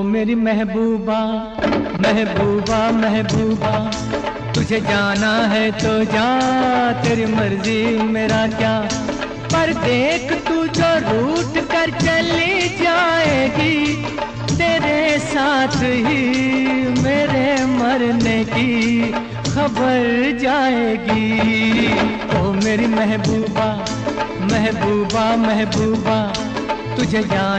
मेरी महबूबा महबूबा महबूबा, तुझे जाना है तो जा, तेरी मर्जी मेरा क्या। पर देख तू जो रूठ कर चली जाएगी, तेरे साथ ही मेरे मरने की खबर जाएगी। ओ मेरी महबूबा महबूबा महबूबा, तुझे जाना